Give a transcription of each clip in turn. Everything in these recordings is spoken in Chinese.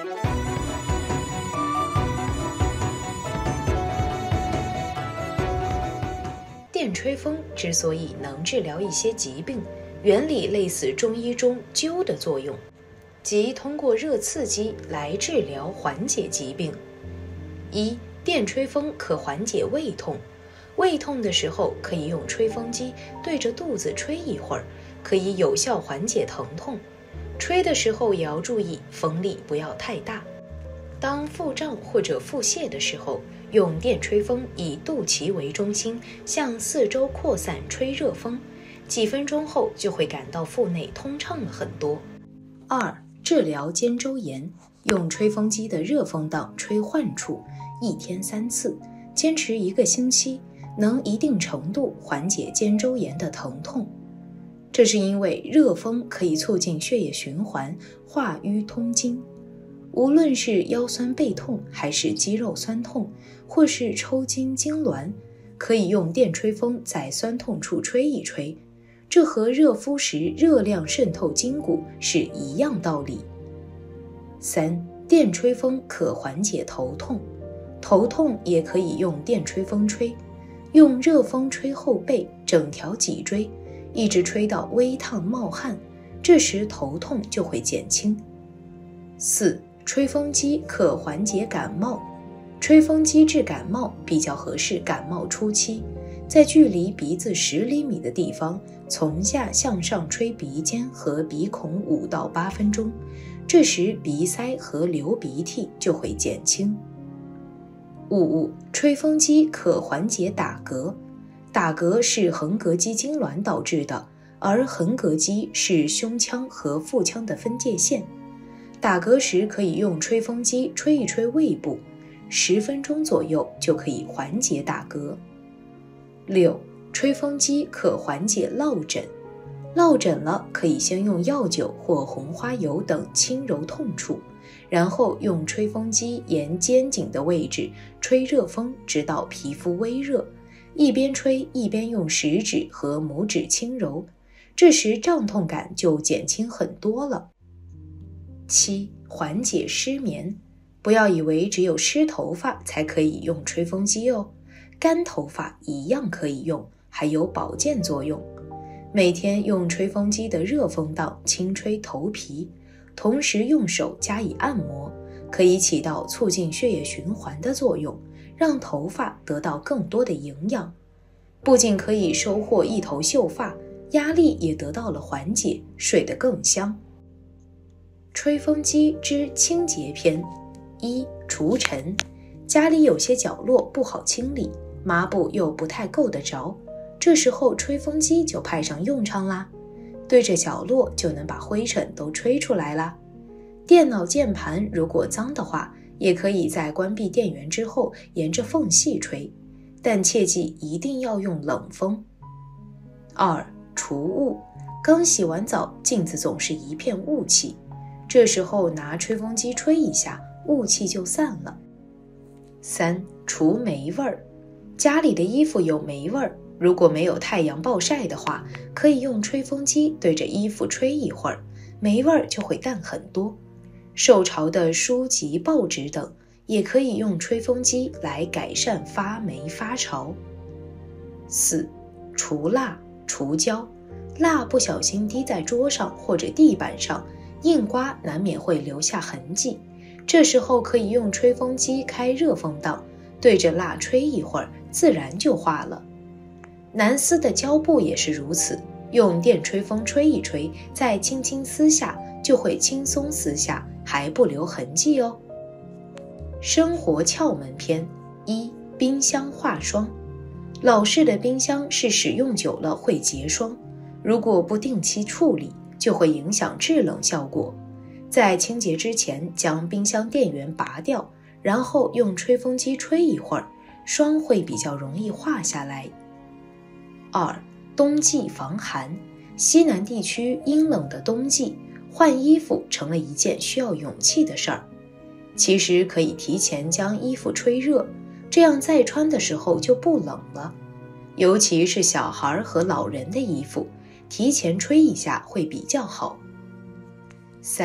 电吹风之所以能治疗一些疾病，原理类似中医中灸的作用，即通过热刺激来治疗缓解疾病。一、电吹风可缓解胃痛。胃痛的时候可以用吹风机对着肚子吹一会儿，可以有效缓解疼痛。吹的时候也要注意风力不要太大。当腹胀或者腹泻的时候，用电吹风以肚脐为中心，向四周扩散吹热风，几分钟后就会感到腹内通畅了很多。二、治疗肩周炎，用吹风机的热风档吹患处，1天3次，坚持1个星期，能一定程度缓解肩周炎的疼痛。这是因为热风可以促进血液循环，化瘀通经。无论是腰酸背痛，还是肌肉酸痛，或是抽筋痉挛，可以用电吹风在酸痛处吹一吹，这和热敷时热量渗透筋骨是一样道理。三、电吹风可缓解头痛。头痛也可以用电吹风吹，用热风吹后背，整条脊椎，一直吹到微烫冒汗，这时头痛就会减轻。四、吹风机可缓解感冒。吹风机治感冒比较合适感冒初期，在距离鼻子10厘米的地方，从下向上吹鼻尖和鼻孔5到8分钟，这时鼻塞和流鼻涕就会减轻。五、吹风机可缓解打嗝。打嗝是横膈肌痉挛导致的，而横膈肌是胸腔和腹腔的分界线。打嗝时可以用吹风机吹一吹胃部，10分钟左右就可以缓解打嗝。六、吹风机可缓解落枕。落枕了，可以先用药酒或红花油等轻柔痛处，然后用吹风机沿肩颈的位置吹热风，直到皮肤微热，一边吹一边用食指和拇指轻揉，这时胀痛感就减轻很多了。七、缓解失眠。不要以为只有湿头发才可以用吹风机哦，干头发一样可以用，还有保健作用。每天用吹风机的热风档轻吹头皮，同时用手加以按摩，可以起到促进血液循环的作用，让头发得到更多的营养。不仅可以收获一头秀发，压力也得到了缓解，睡得更香。吹风机之清洁篇。一、除尘。家里有些角落不好清理，抹布又不太够得着，这时候吹风机就派上用场啦，对着角落就能把灰尘都吹出来啦。电脑键盘如果脏的话，也可以在关闭电源之后沿着缝隙吹，但切记一定要用冷风。二、除雾。刚洗完澡，镜子总是一片雾气，这时候拿吹风机吹一下，雾气就散了。三、除霉味儿。家里的衣服有霉味儿，如果没有太阳暴晒的话，可以用吹风机对着衣服吹一会儿，霉味儿就会淡很多。受潮的书籍、报纸等，也可以用吹风机来改善发霉发潮。四、除蜡、除胶。蜡不小心滴在桌上或者地板上，硬刮难免会留下痕迹，这时候可以用吹风机开热风档，对着蜡吹一会儿，自然就化了。难撕的胶布也是如此，用电吹风吹一吹，再轻轻撕下，就会轻松撕下，还不留痕迹哦。生活窍门篇。一、冰箱化霜。老式的冰箱是使用久了会结霜，如果不定期处理，就会影响制冷效果。在清洁之前，将冰箱电源拔掉，然后用吹风机吹一会儿，霜会比较容易化下来。二、冬季防寒。西南地区阴冷的冬季，换衣服成了一件需要勇气的事儿。其实可以提前将衣服吹热，这样再穿的时候就不冷了。尤其是小孩和老人的衣服，提前吹一下会比较好。三、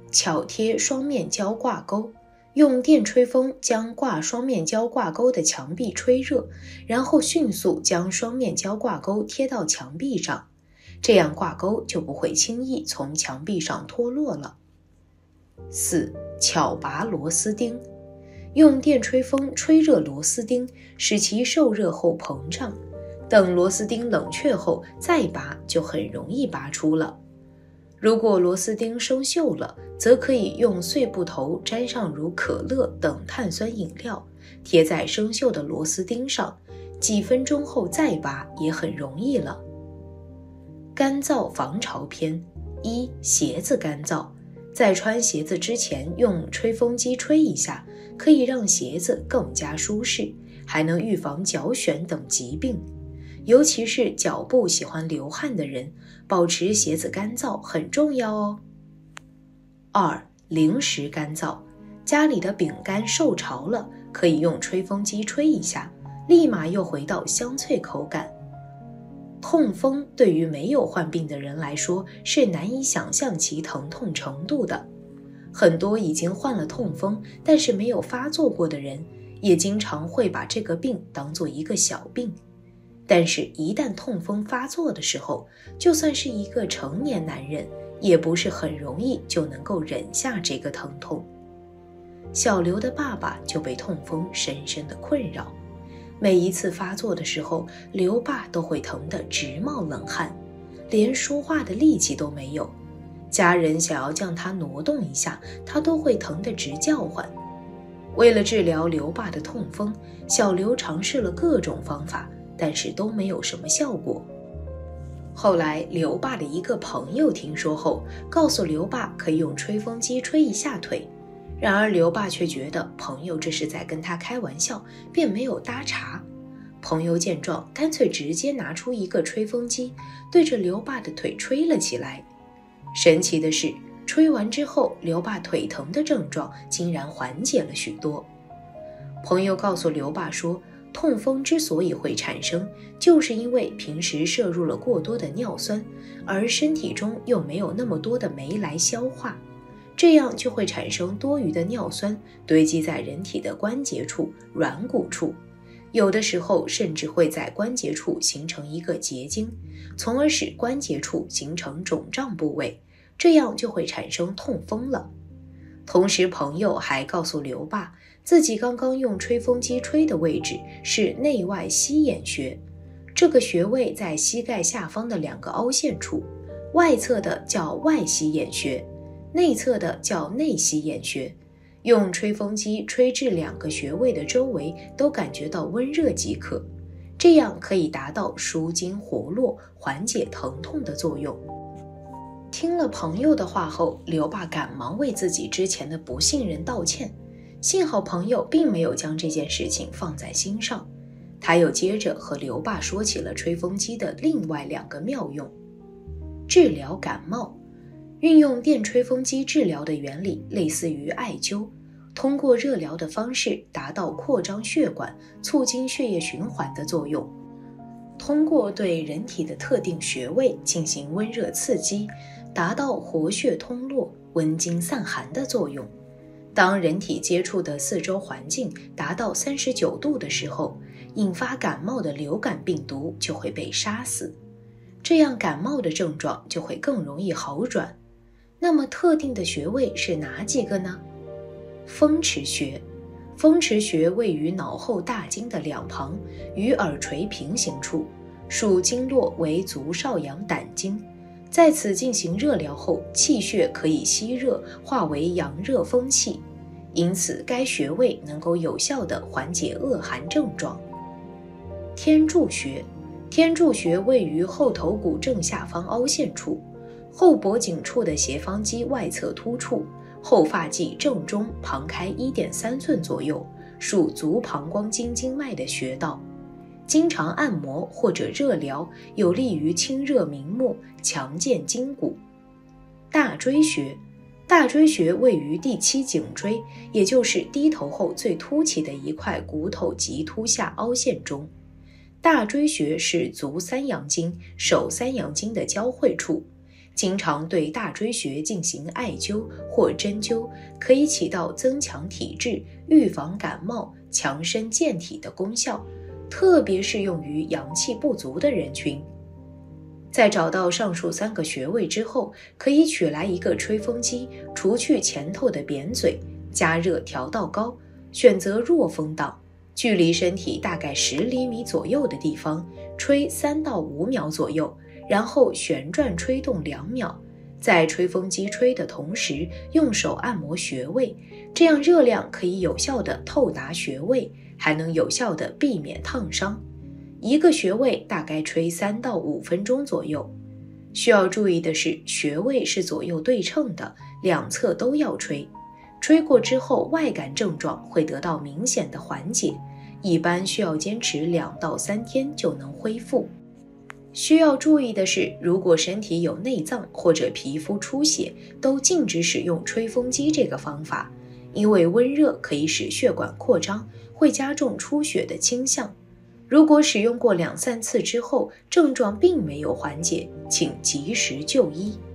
巧贴双面胶挂钩，用电吹风将挂双面胶挂钩的墙壁吹热，然后迅速将双面胶挂钩贴到墙壁上，这样挂钩就不会轻易从墙壁上脱落了。4. 巧拔螺丝钉，用电吹风吹热螺丝钉，使其受热后膨胀，等螺丝钉冷却后再拔，就很容易拔出了。如果螺丝钉生锈了，则可以用碎布头沾上如可乐等碳酸饮料，贴在生锈的螺丝钉上，几分钟后再拔也很容易了。干燥防潮篇。1. 鞋子干燥，在穿鞋子之前用吹风机吹一下，可以让鞋子更加舒适，还能预防脚癣等疾病。尤其是脚部喜欢流汗的人，保持鞋子干燥很重要哦。2. 零食干燥，家里的饼干受潮了，可以用吹风机吹一下，立马又回到香脆口感。痛风对于没有患病的人来说是难以想象其疼痛程度的，很多已经患了痛风但是没有发作过的人，也经常会把这个病当作一个小病。但是一旦痛风发作的时候，就算是一个成年男人，也不是很容易就能够忍下这个疼痛。小刘的爸爸就被痛风深深的困扰，每一次发作的时候，刘爸都会疼得直冒冷汗，连说话的力气都没有。家人想要将他挪动一下，他都会疼得直叫唤。为了治疗刘爸的痛风，小刘尝试了各种方法，但是都没有什么效果。后来刘爸的一个朋友听说后，告诉刘爸可以用吹风机吹一下腿，然而刘爸却觉得朋友这是在跟他开玩笑，便没有搭茬。朋友见状，干脆直接拿出一个吹风机，对着刘爸的腿吹了起来。神奇的是，吹完之后，刘爸腿疼的症状竟然缓解了许多。朋友告诉刘爸说，痛风之所以会产生，就是因为平时摄入了过多的尿酸，而身体中又没有那么多的酶来消化，这样就会产生多余的尿酸堆积在人体的关节处、软骨处，有的时候甚至会在关节处形成一个结晶，从而使关节处形成肿胀部位，这样就会产生痛风了。同时朋友还告诉刘爸，自己刚刚用吹风机吹的位置是内外膝眼穴，这个穴位在膝盖下方的2个凹陷处，外侧的叫外膝眼穴，内侧的叫内膝眼穴。用吹风机吹至2个穴位的周围都感觉到温热即可，这样可以达到舒筋活络、缓解疼痛的作用。听了朋友的话后，刘爸赶忙为自己之前的不信任道歉，幸好朋友并没有将这件事情放在心上，他又接着和刘爸说起了吹风机的另外2个妙用。治疗感冒，运用电吹风机治疗的原理类似于艾灸，通过热疗的方式达到扩张血管、促进血液循环的作用。通过对人体的特定穴位进行温热刺激，达到活血通络、温经散寒的作用。当人体接触的四周环境达到39度的时候，引发感冒的流感病毒就会被杀死，这样感冒的症状就会更容易好转。那么特定的穴位是哪几个呢？风池穴。风池穴位于脑后大经的2旁，与耳垂平行处，属经络为足少阳胆经。在此进行热疗后，气血可以吸热，化为阳热风气，因此该穴位能够有效地缓解恶寒症状。天柱穴。天柱穴位于后头骨正下方凹陷处，后脖颈处的斜方肌外侧突处，后发际正中旁开 1.3 寸左右，属足膀胱经经脉的穴道。经常按摩或者热疗，有利于清热明目，强健筋骨。大椎穴。大椎穴位于第7颈椎，也就是低头后最凸起的一块骨头棘突下凹陷中。大椎穴是足三阳经、手三阳经的交汇处， 经常对大椎穴进行艾灸或针灸，可以起到增强体质、预防感冒、强身健体的功效，特别适用于阳气不足的人群。在找到上述3个穴位之后，可以取来一个吹风机，除去前头的扁嘴，加热调到高，选择弱风档，距离身体大概10厘米左右的地方，吹3到5秒左右，然后旋转吹动2秒，在吹风机吹的同时，用手按摩穴位，这样热量可以有效地透达穴位，还能有效地避免烫伤。一个穴位大概吹3到5分钟左右。需要注意的是，穴位是左右对称的，两侧都要吹。吹过之后，外感症状会得到明显的缓解，一般需要坚持2到3天就能恢复。需要注意的是，如果身体有内脏或者皮肤出血，都禁止使用吹风机这个方法，因为温热可以使血管扩张，会加重出血的倾向。如果使用过2、3次之后，症状并没有缓解，请及时就医。